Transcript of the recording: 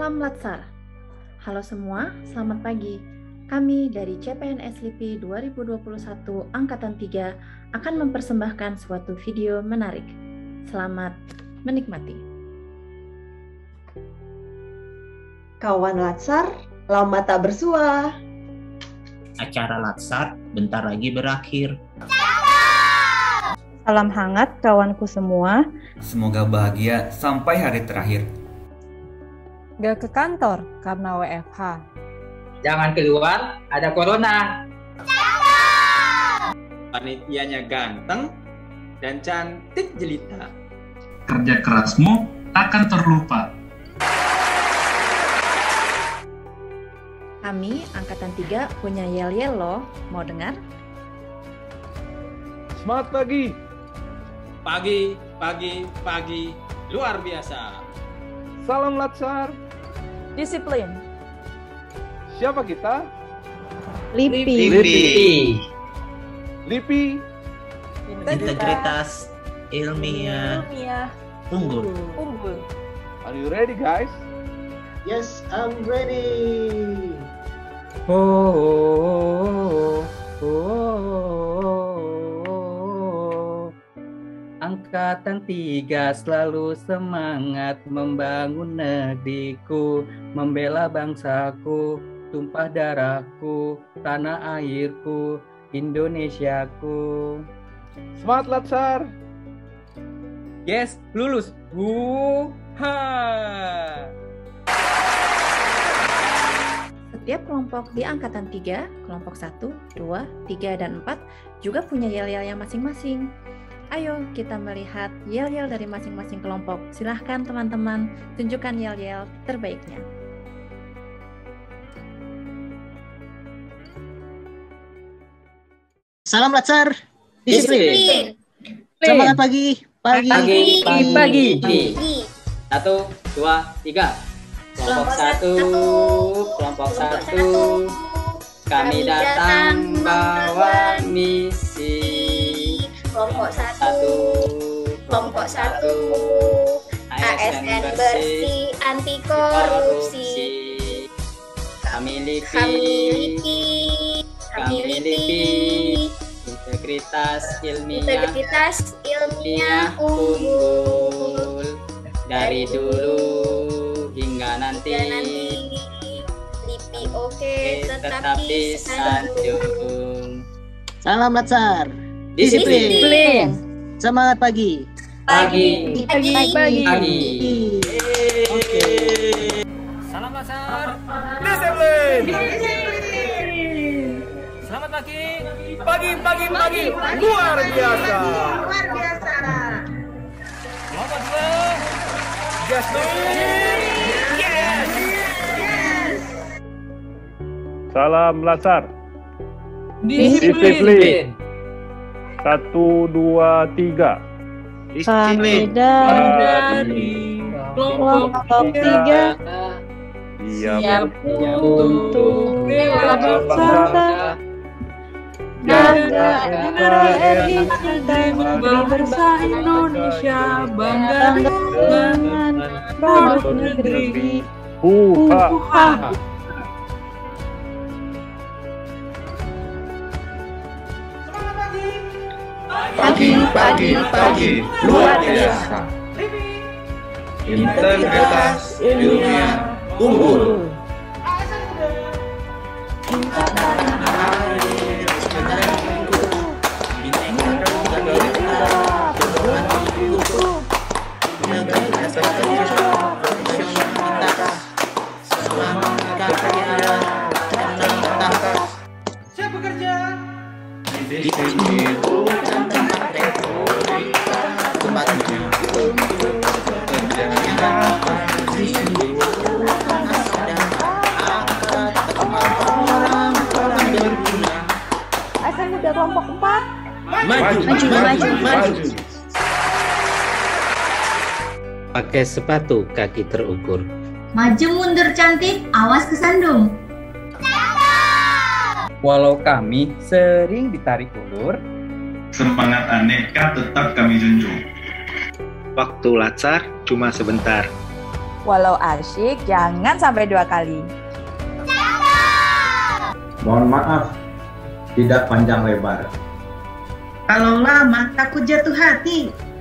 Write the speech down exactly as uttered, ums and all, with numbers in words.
Salam Latsar. Halo semua, selamat pagi. Kami dari C P N S L I P I dua ribu dua puluh satu Angkatan tiga akan mempersembahkan suatu video menarik. Selamat menikmati. Kawan Latsar, lama tak bersua. Acara Latsar bentar lagi berakhir. Salam hangat kawanku semua. Semoga bahagia sampai hari terakhir. Gak ke kantor karena W F H. Jangan keluar, ada corona. Panitianya ganteng dan cantik jelita. Kerja kerasmu takkan terlupa. Kami Angkatan tiga punya yel-yel loh, mau dengar? Semangat pagi. Pagi, pagi, pagi, luar biasa. Salam Latsar. Disiplin. Siapa kita? L I P I. L I P I. L I P I. Integritas ilmiah Ilmiah. unggul. Unggul. Are you ready, guys? Yes, I'm ready. Oh, oh, oh, oh. Angkatan tiga selalu semangat membangun negeriku, membela bangsaku, tumpah darahku, tanah airku, Indonesiaku. Semangat Latsar. Yes, lulus. Wuha. Setiap kelompok di Angkatan tiga, kelompok satu, dua, tiga, dan empat juga punya yel-yelnya masing-masing. Ayo kita melihat yel-yel dari masing-masing kelompok. Silahkan teman-teman, tunjukkan yel-yel terbaiknya. Salam Latsar. Disiplin. Semangat pagi. Pagi. Pagi, pagi, Pagi. pagi. Satu, dua, tiga. Kelompok satu, kelompok satu. Kami datang bawa misi. Kelompok satu, kelompok satu, A S N bersih anti korupsi. Kami L I P I, Kami L I P I, kami L I P I, integritas ilmiah, integritas ilmiah unggul. Dari dulu hingga nanti, Dan nanti L I P I oke, tetap tetap disanjung. disanjung. Salam Latsar. Disiplin. Disiplin. Semangat pagi. Pagi, Pagi, Pagi. pagi. Oke. Salam Latsar. Disiplin. Selamat pagi. Pagi, pagi, pagi. Luar biasa. Luar biasa. Kelompok dua. Yes, Yes. Salam Latsar. Disiplin. Satu, dua, tiga. Kami dari kelompok tiga siap untuk bela bangsa dan negara R I cintai berbangsa Indonesia, bangga dengan produk negeri. Huha. Pagi, pagi, pagi, luar biasa. Integritas ilmiah unggul. Siap bekerja. Di sini bukan tempat retorika, tempatnya untuk bekerja. Di sini bukan asal angkat tempat orang orang berguna. Asal muda kelompok empat. Maju, maju, maju, maju. Pakai sepatu kaki terukur. Maju mundur cantik, awas kesandung. Walau kami sering ditarik ulur, Semangat aneka tetap kami junjung. Waktu Latsar cuma sebentar. Walau asyik, jangan sampai dua kali. Mohon maaf, tidak panjang lebar. Kalau lama takut jatuh hati.